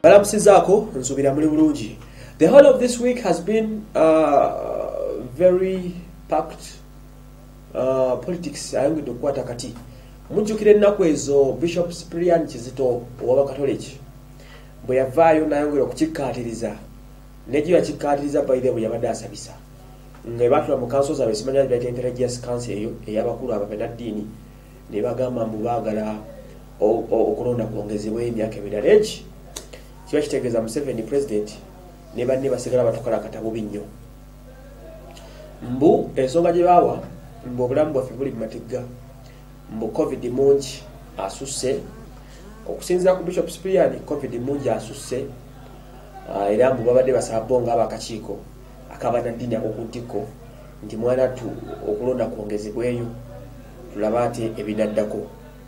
Balamusizako nsubira muli bulungi. The whole of this week has been very packed politics ayongedde okukwata kati. Mujjukira ennaku ezo Bishop Cyprian Kizito ow'Abakatoliki bwe yavaayo n'ayongera okukikkaatiriza n'egiba kikkaatiriza by the way yabadde asabisa nga batula mu council zaabwe simanya byayita intelligence council eyo ey'abakulu ababennaddiini ne bagamba mbu baagala okulonda kwongezebwa emyaka emirala egi kiba kitegeeza Museveni president ne banne basigala batukola akatabo binnyo mbu ensonga gye baawa mbu obulamu bwaffe buli mu matigga mbu covid mungi asusse okusinziira ku Bishop Cyprian covid mungi asusse era mbu babadde basaba bonga abakakiiko akabannaddiini ak'okuntiko nti mwana tu okulonda kwongezebweyo tulaba ate ebinaddako.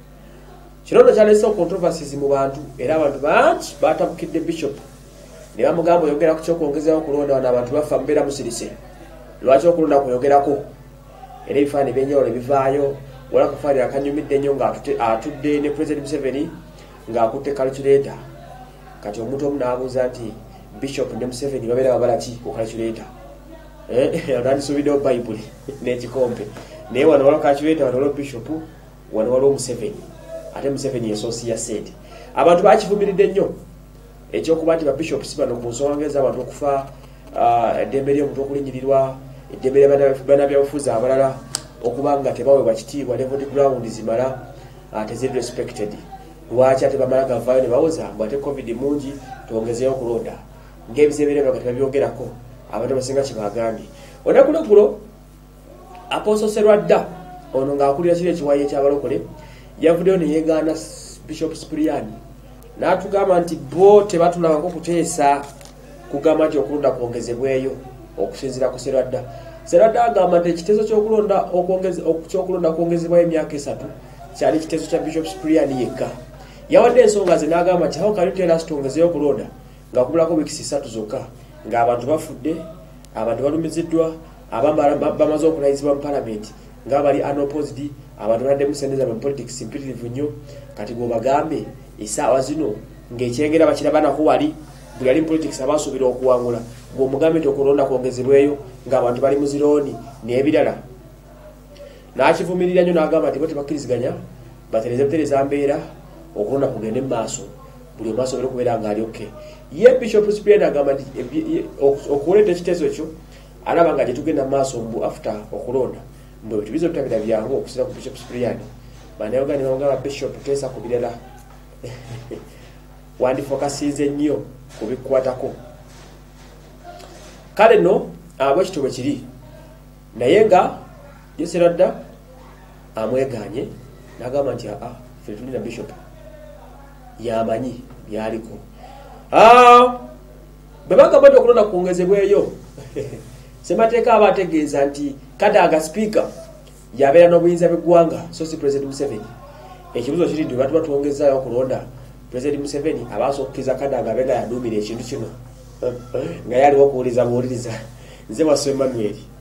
Kirondo kyaleese controversies mu bantu era abantu bangi batabukidde Bishop ne bamugamba oyogera ku kyokwongezaho okulonda wano abantu bafa mbeera musirise lwaki okulonda kuyogerako era ebifaananyi ebyenjawulo ebivaayo wala kafaali akanyumidde nnyo ng'atudde ne President Museveni ng'akutte calculator kati omuntu omu n'abuuza nti Bishop ne Museveni babeera babala ki ku calculator atandisuubiddewo Bible n'ekikompe naye wano waliwo calculator wano waliwo Bishop wano waliwo Museveni ate Museveni yesoosi ya sente. Abantu bakivumiridde nnyo ekyokuba nti Bishop si bano ku nsonga ez'abantu okufa eddembe ly'omuntu okulinyirirwa eddembe ly'abannabyabufuzi abalala okuba nga tebaweebwa kitiibwa level ground zimala teziri respected. Lwaki ate bamala gavaayo ne bawoza mbu ate covid mungi twongezeeyo okulonda ng'ebiseeberera nga tebabyogerako abantu basinga kyebagambye. Onakulokulo Apostle Serwadda ono ng'akulira kiri ekiwayi ekyabalokole yavuddeyo ne yeegaana Bishop Cyprian n'atugamba nti bo tebatulabako kuteesa kugamba nti okulonda kwongezebweyo okusinziira ku Serwadda. Serwadda agamba nti ekiteeso ky'okulonda kwongezebwayo emyaka 3 kyali kiteeso kya Bishop Cyprian yekka. Yawadde ensonga ze n'agamba nti how can you tell us twongezeeyo okulonda nga kubulako wiiki 3 zokka ng'abantu bafudde, abantu balumiziddwa, abamu bamaze okulayizibwa mu palamenti ng'abali unopposed, abantu baddemu sendeza mu politics imperative nnyo. Kati gwobagambe essaawa zino ng'ekyengera bakirabanako wali buli ali mu politics abasuubira okuwangula ng'omugambe nti okulonda kwongezebweyo ng'abantu bali mu zirooni n'ebirala. N'akivumirira nnyo n'agamba nti bo tebakkiriziganya butereeza mbeera okulonda kugende mu maaso buli omu asobole okubeera ng'ali okke. Ye Bishop Cyprian agamba nti okuleeta ekiteeso ekyo alaba nga gye tugenda mu maaso mbu after okulonda mbu ebintu biza obutabira byangu okusinza ku Bishop Cyprian banayoga ne bamugamba Bishop teesa ku birala wandifokasinze nnyo ku bikkwatako. Kale nno bwekityo bwe kiri naye nga Serwadda amwegaanye n'agamba nti ffe tulina Bishop yamanyi byaliko bwe bagamba nti okulonda kwongezebweyo Ssemateeka aba ategeeza nti Kadaga speaker yabeera n'obuyinza bw'eggwanga so si President Museveni. Ekibuzo kiri nti batuba twongezaayo okulonda President Museveni abaasa okukkiriza Kadaga abe nga yaduumira ekintu kino nga yaliwo okuwuliriza buwuliriza. Nze Waswa Emmanuel.